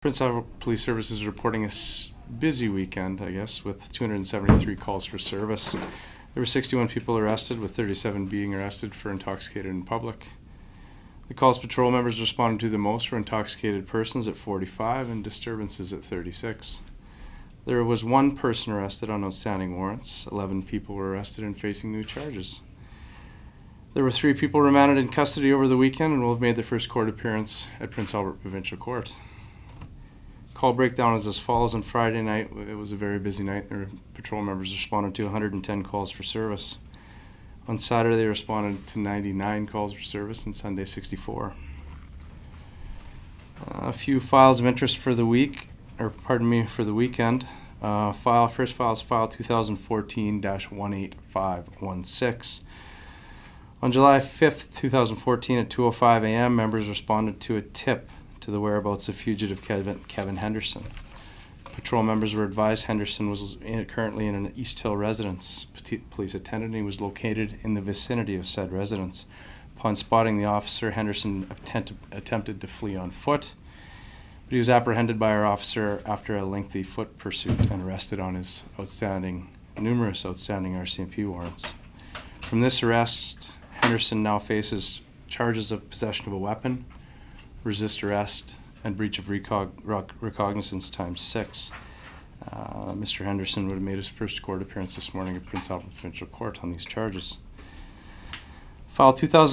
Prince Albert Police Service is reporting a busy weekend, I guess, with 273 calls for service. There were 61 people arrested, with 37 being arrested for intoxicated in public. The calls patrol members responded to the most were intoxicated persons at 45 and disturbances at 36. There was one person arrested on outstanding warrants. 11 people were arrested and facing new charges. There were 3 people remanded in custody over the weekend and will have made their first court appearance at Prince Albert Provincial Court. Call breakdown is as follows. On Friday night, it was a very busy night. Patrol members responded to 110 calls for service. On Saturday, they responded to 99 calls for service, and Sunday, 64. A few files of interest for the week, for the weekend. First file is file 2014-18516. On July 5th, 2014 at 2:05 a.m., members responded to a tip to the whereabouts of fugitive Kevin Henderson. Patrol members were advised Henderson was currently in an East Hill residence. Police attended and he was located in the vicinity of said residence. Upon spotting the officer, Henderson attempted to flee on foot, but he was apprehended by our officer after a lengthy foot pursuit and arrested on his numerous outstanding RCMP warrants. From this arrest, Henderson now faces charges of possession of a weapon, resist arrest, and breach of recognizance ×6. Mr. Henderson would have made his first court appearance this morning at Prince Albert Provincial Court on these charges. File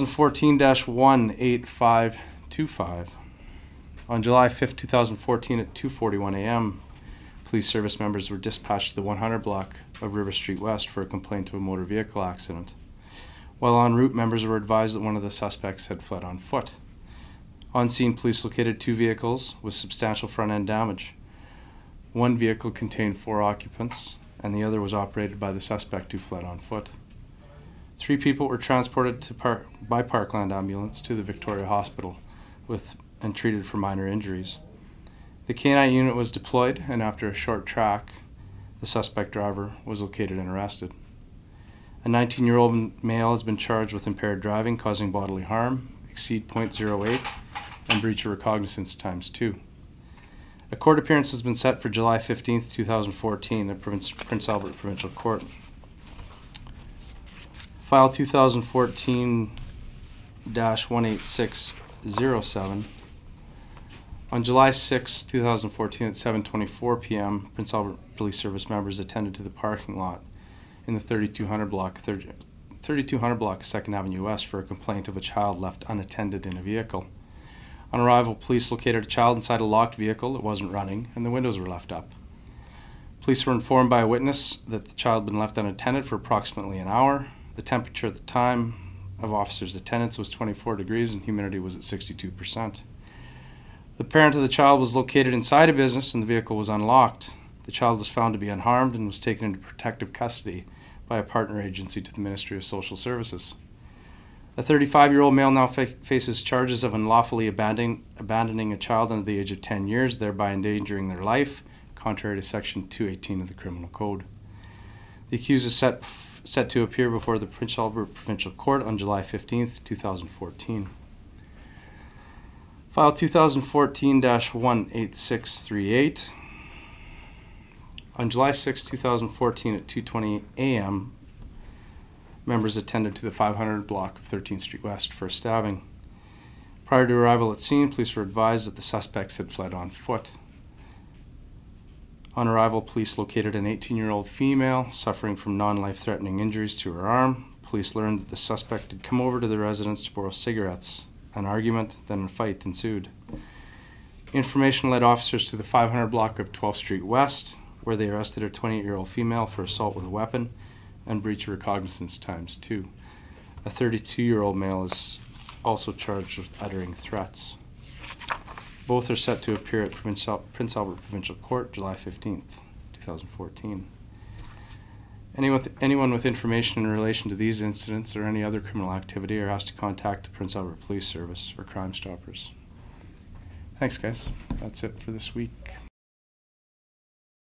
2014-18525. On July 5th, 2014 at 2:41 a.m., police service members were dispatched to the 100 block of River Street West for a complaint of a motor vehicle accident. While en route, members were advised that one of the suspects had fled on foot. On scene, police located 2 vehicles with substantial front-end damage. One vehicle contained 4 occupants, and the other was operated by the suspect who fled on foot. 3 people were transported by Parkland ambulance to the Victoria Hospital and treated for minor injuries. The K-9 unit was deployed, and after a short track, the suspect driver was located and arrested. A 19-year-old male has been charged with impaired driving causing bodily harm, exceed .08, and breach of recognizance ×2. A court appearance has been set for July 15th, 2014 at Prince Albert Provincial Court. File 2014-18607. On July 6, 2014 at 7:24 p.m., Prince Albert Police Service members attended to the parking lot in the 3200 block of 2nd Avenue West for a complaint of a child left unattended in a vehicle. On arrival, police located a child inside a locked vehicle that wasn't running, and the windows were left up. Police were informed by a witness that the child had been left unattended for approximately an hour. The temperature at the time of officers' attendance was 24 degrees and humidity was at 62%. The parent of the child was located inside a business and the vehicle was unlocked. The child was found to be unharmed and was taken into protective custody by a partner agency to the Ministry of Social Services. A 35-year-old male now faces charges of unlawfully abandoning a child under the age of 10 years, thereby endangering their life, contrary to Section 218 of the Criminal Code. The accused is set to appear before the Prince Albert Provincial Court on July 15th, 2014. File 2014-18638. On July 6, 2014 at 2:20 a.m., members attended to the 500 block of 13th Street West for a stabbing. Prior to arrival at scene, police were advised that the suspects had fled on foot. On arrival, police located an 18-year-old female suffering from non-life-threatening injuries to her arm. Police learned that the suspect had come over to the residence to borrow cigarettes. An argument, then a fight ensued. Information led officers to the 500 block of 12th Street West, where they arrested a 28-year-old female for assault with a weapon and breach of recognizance ×2. A 32-year-old male is also charged with uttering threats. Both are set to appear at Prince Albert Provincial Court, July 15th, 2014. Anyone with information in relation to these incidents or any other criminal activity are asked to contact the Prince Albert Police Service or Crime Stoppers. Thanks, guys. That's it for this week.